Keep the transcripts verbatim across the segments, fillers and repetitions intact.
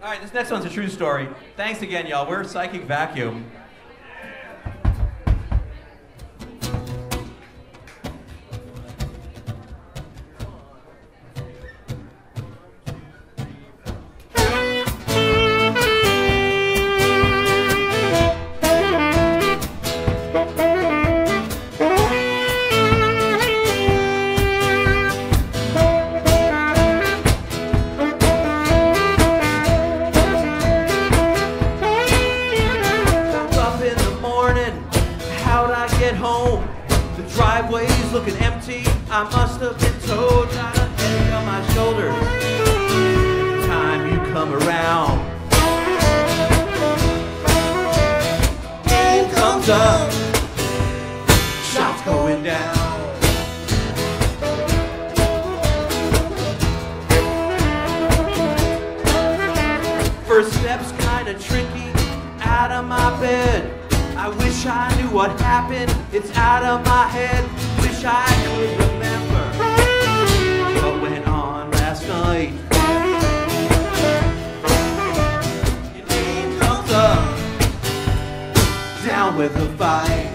All right, this next one's a true story. Thanks again, y'all. We're Psychic Vacuum. I must have been told, got a headache on my shoulders. Every time you come around, name comes up, shots going down. First step's kinda tricky, out of my bed. I wish I knew what happened, it's out of my head. Wish I could remember what went on last night. Your name comes up, down with the fight.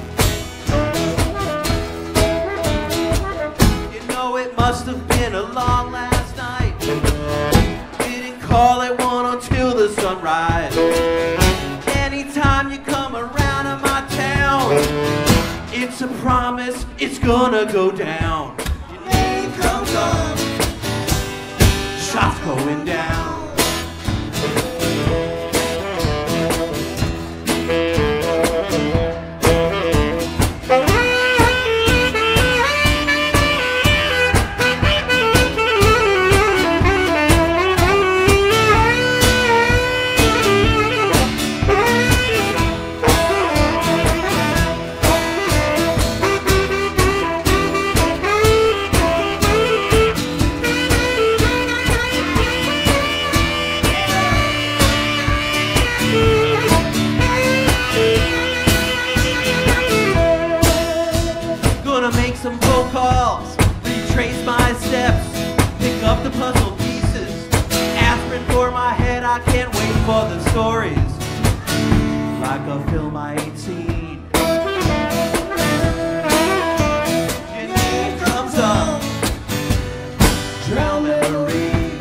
You know it must have been a long last night. Didn't call at one until the sunrise. Anytime you come around in my town, it's a promise, it's gonna go down. Your name comes up, shots going down. Some phone calls, retrace my steps, pick up the puzzle pieces, aspirin for my head, I can't wait for the stories, like a film I ain't seen. Your name comes up, drown memory.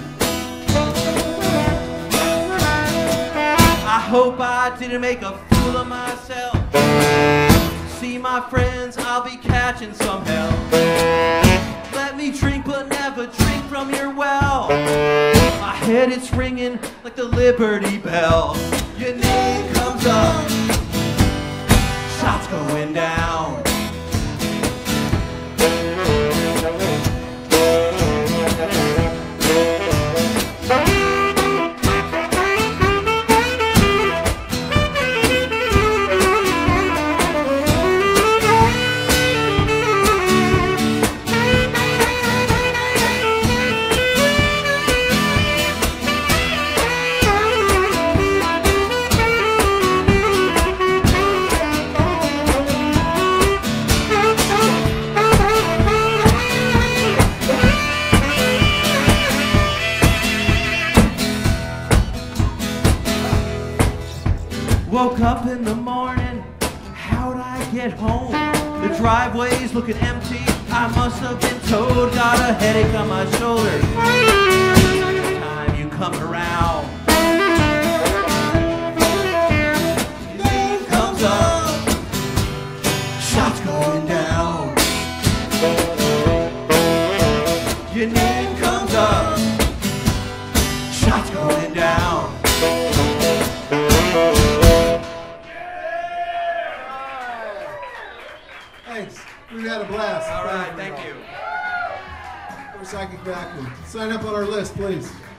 I hope I didn't make a fool of myself. See my friends, I'll be catching some hell. Let me drink, but never drink from your well. My head is ringing like the Liberty Bell. Your name comes up, shots going down. Woke up in the morning, how'd I get home? The driveway's looking empty, I must have been told. Got a headache on my shoulders, every time you come around. Your name comes up, shots going down. Your name comes up, shots going down. Thanks. We've had a blast. All right, thank you. We're Psychic Vacuum. Sign up on our list, please.